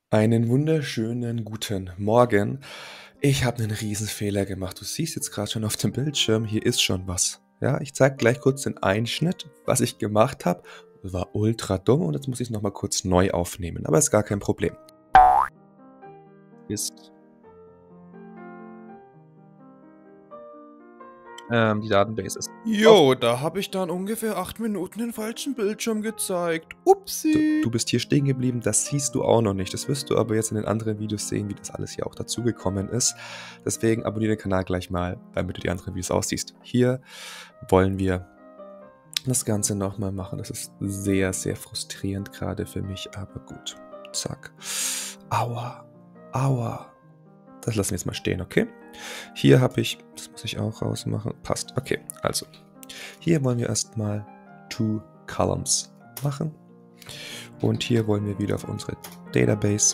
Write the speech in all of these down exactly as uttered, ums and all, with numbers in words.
Einen wunderschönen guten Morgen. Ich habe einen Riesenfehler gemacht. Du siehst jetzt gerade schon auf dem Bildschirm, hier ist schon was. Ja, ich zeige gleich kurz den Einschnitt, was ich gemacht habe. Das war ultra dumm und jetzt muss ich es nochmal kurz neu aufnehmen. Aber ist gar kein Problem. Ist ähm, die Datenbase ist auf. Jo, da habe ich dann ungefähr acht Minuten den falschen Bildschirm gezeigt. Du, Upsi. du bist hier stehen geblieben, das siehst du auch noch nicht. Das wirst du aber jetzt in den anderen Videos sehen, wie das alles hier auch dazugekommen ist. Deswegen abonniere den Kanal gleich mal, damit du die anderen Videos auch siehst. Hier wollen wir das Ganze nochmal machen. Das ist sehr, sehr frustrierend gerade für mich, aber gut. Zack. Aua. Aua. Das lassen wir jetzt mal stehen, okay? Hier habe ich, das muss ich auch rausmachen, passt. Okay, also. Hier wollen wir erstmal Two Columns machen. Und hier wollen wir wieder auf unsere Database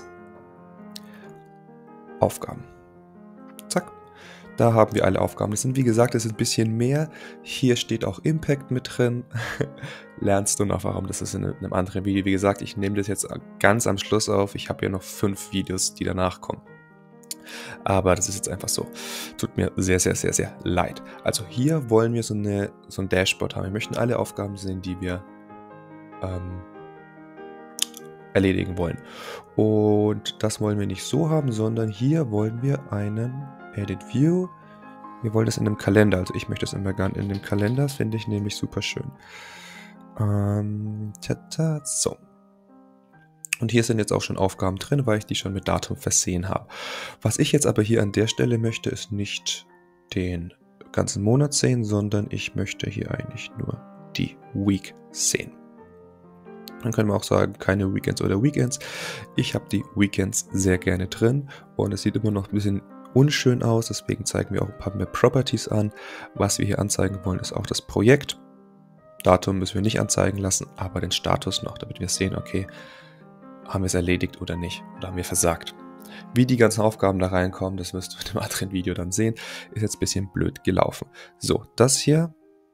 Aufgaben. Zack. Da haben wir alle Aufgaben. Das sind, wie gesagt, das ist ein bisschen mehr. Hier steht auch Impact mit drin. Lernst du noch, warum das ist in einem anderen Video. Wie gesagt, ich nehme das jetzt ganz am Schluss auf. Ich habe ja noch fünf Videos, die danach kommen. Aber das ist jetzt einfach so. Tut mir sehr, sehr, sehr, sehr leid. Also hier wollen wir so, eine, so ein Dashboard haben. Wir möchten alle Aufgaben sehen, die wir ähm, erledigen wollen. Und das wollen wir nicht so haben, sondern hier wollen wir einen Edit View. Wir wollen das in einem Kalender. Also ich möchte das immer gerne in dem Kalender. Das finde ich nämlich super schön. Ähm, tata, so. Und hier sind jetzt auch schon Aufgaben drin, weil ich die schon mit Datum versehen habe. Was ich jetzt aber hier an der Stelle möchte, ist nicht den ganzen Monat sehen, sondern ich möchte hier eigentlich nur die Week sehen. Dann können wir auch sagen, keine Weekends oder Weekends. Ich habe die Weekends sehr gerne drin und es sieht immer noch ein bisschen unschön aus, deswegen zeigen wir auch ein paar mehr Properties an. Was wir hier anzeigen wollen, ist auch das Projekt. Datum müssen wir nicht anzeigen lassen, aber den Status noch, damit wir sehen, okay, haben wir es erledigt oder nicht, oder haben wir versagt. Wie die ganzen Aufgaben da reinkommen, das wirst du in einem anderen Video dann sehen, ist jetzt ein bisschen blöd gelaufen. So, das hier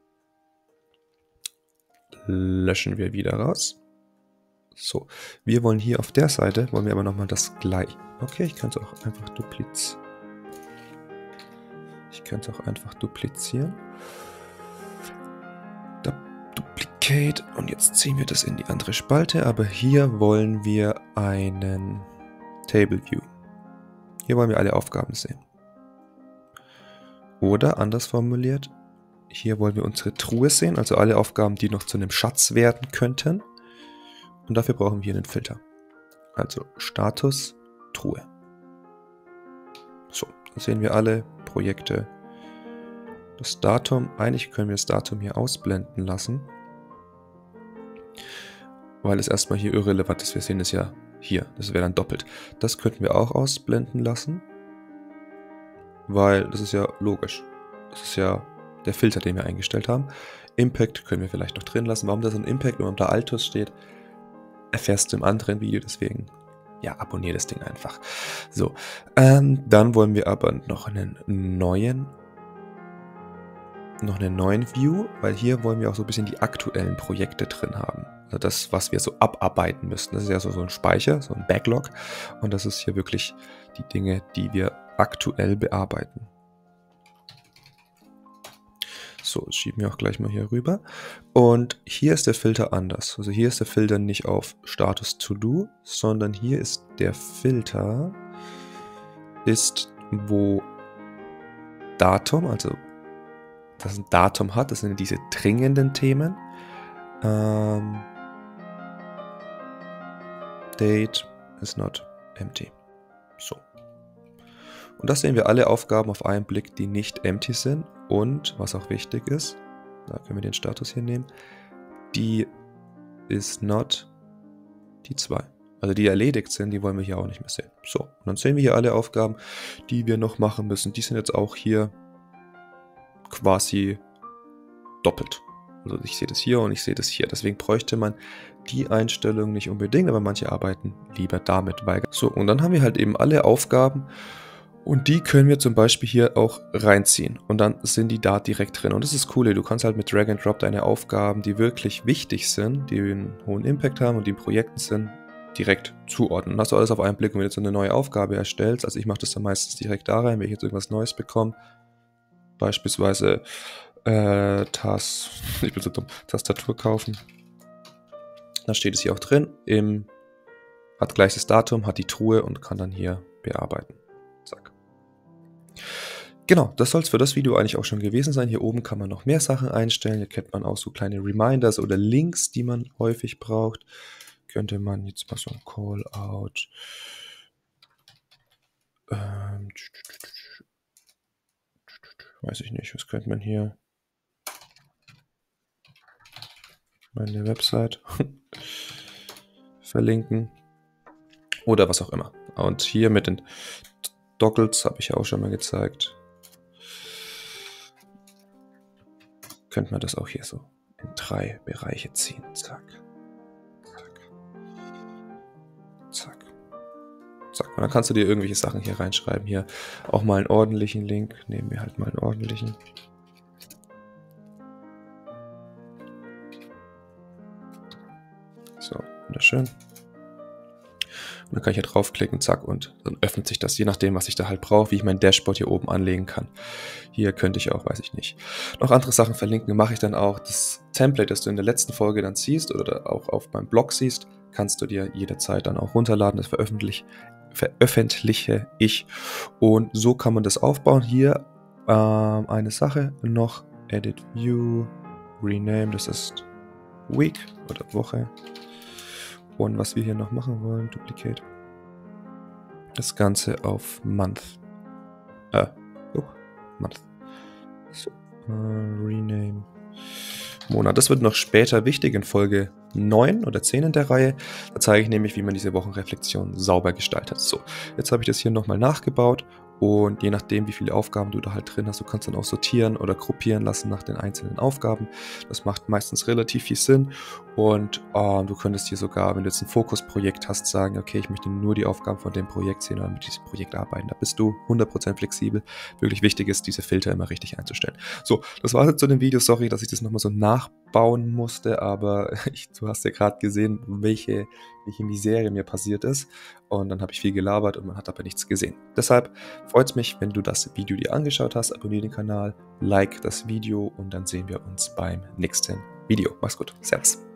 löschen wir wieder raus. So, wir wollen hier auf der Seite, wollen wir aber nochmal das gleiche. Okay, ich kann es auch einfach duplizieren. Ich kann es auch einfach duplizieren. Da, Duplicate. Und jetzt ziehen wir das in die andere Spalte. Aber hier wollen wir einen Table View. Hier wollen wir alle Aufgaben sehen. Oder anders formuliert, hier wollen wir unsere Truhe sehen. Also alle Aufgaben, die noch zu einem Schatz werden könnten. Und dafür brauchen wir hier einen Filter. Also Status, Truhe. So, dann sehen wir alle Projekte. Das Datum, eigentlich können wir das Datum hier ausblenden lassen. Weil es erstmal hier irrelevant ist. Wir sehen es ja hier. Das wäre dann doppelt. Das könnten wir auch ausblenden lassen. Weil das ist ja logisch. Das ist ja der Filter, den wir eingestellt haben. Impact können wir vielleicht noch drin lassen. Warum da so ein Impact und da Altus steht, erfährst du im anderen Video, deswegen, ja, abonniere das Ding einfach. So, ähm, dann wollen wir aber noch einen neuen, noch einen neuen View, weil hier wollen wir auch so ein bisschen die aktuellen Projekte drin haben. Also das, was wir so abarbeiten müssten. Das ist ja so, so ein Speicher, so ein Backlog. Und das ist hier wirklich die Dinge, die wir aktuell bearbeiten. So, das schieben wir auch gleich mal hier rüber. Und hier ist der Filter anders. Also hier ist der Filter nicht auf Status To Do, sondern hier ist der Filter, ist wo Datum, also das ein Datum hat, das sind diese dringenden Themen. Ähm, Date is not empty. So. Und das sehen wir alle Aufgaben auf einen Blick, die nicht empty sind. Und, was auch wichtig ist, da können wir den Status hier nehmen, die is not die zwei. Also die erledigt sind, die wollen wir hier auch nicht mehr sehen. So, und dann sehen wir hier alle Aufgaben, die wir noch machen müssen. Die sind jetzt auch hier quasi doppelt. Also ich sehe das hier und ich sehe das hier. Deswegen bräuchte man die Einstellung nicht unbedingt, aber manche arbeiten lieber damit. Weil so, und dann haben wir halt eben alle Aufgaben. Und die können wir zum Beispiel hier auch reinziehen. Und dann sind die da direkt drin. Und das ist cool. Du kannst halt mit Drag and Drop deine Aufgaben, die wirklich wichtig sind, die einen hohen Impact haben und die in Projekten sind, direkt zuordnen. Dann hast du alles auf einen Blick und wenn du jetzt so eine neue Aufgabe erstellst, also ich mache das dann meistens direkt da rein, wenn ich jetzt irgendwas Neues bekomme, beispielsweise äh, Tas, ich bin so dumm, Tastatur kaufen, dann steht es hier auch drin, im, hat gleich das Datum, hat die Truhe und kann dann hier bearbeiten. Zack. Genau, das soll es für das Video eigentlich auch schon gewesen sein. Hier oben kann man noch mehr Sachen einstellen. Hier kennt man auch so kleine Reminders oder Links, die man häufig braucht. Könnte man jetzt mal so ein Callout. Ähm, weiß ich nicht, was könnte man hier? Meine Website verlinken. Oder was auch immer. Und hier mit den Dockles habe ich ja auch schon mal gezeigt. Könnte man das auch hier so in drei Bereiche ziehen. Zack. Zack. Zack. Zack. Und dann kannst du dir irgendwelche Sachen hier reinschreiben. Hier auch mal einen ordentlichen Link. Nehmen wir halt mal einen ordentlichen. So, wunderschön. Und dann kann ich hier draufklicken, zack, und dann öffnet sich das, je nachdem, was ich da halt brauche, wie ich mein Dashboard hier oben anlegen kann. Hier könnte ich auch, weiß ich nicht, noch andere Sachen verlinken, mache ich dann auch. Das Template, das du in der letzten Folge dann siehst oder auch auf meinem Blog siehst, kannst du dir jederzeit dann auch runterladen, das veröffentliche, veröffentliche ich. Und so kann man das aufbauen. Hier ähm, eine Sache noch, Edit View, Rename, das ist Week oder Woche. Und was wir hier noch machen wollen, Duplicate. Das Ganze auf Month. Äh, oh, Month. So, äh, Rename. Monat. Das wird noch später wichtig in Folge neun oder zehn in der Reihe. Da zeige ich nämlich, wie man diese Wochenreflexion sauber gestaltet. So, jetzt habe ich das hier nochmal nachgebaut. Und je nachdem, wie viele Aufgaben du da halt drin hast, du kannst dann auch sortieren oder gruppieren lassen nach den einzelnen Aufgaben. Das macht meistens relativ viel Sinn. Und äh, du könntest hier sogar, wenn du jetzt ein Fokusprojekt hast, sagen, okay, ich möchte nur die Aufgaben von dem Projekt sehen oder mit diesem Projekt arbeiten. Da bist du hundert Prozent flexibel. Wirklich wichtig ist, diese Filter immer richtig einzustellen. So, das war es jetzt zu dem Video. Sorry, dass ich das nochmal so nachbauen musste, aber ich, du hast ja gerade gesehen, welche, welche Misere mir passiert ist. Und dann habe ich viel gelabert und man hat aber nichts gesehen. Deshalb freut es mich, wenn du das Video dir angeschaut hast. Abonniere den Kanal, like das Video und dann sehen wir uns beim nächsten Video. Mach's gut. Servus.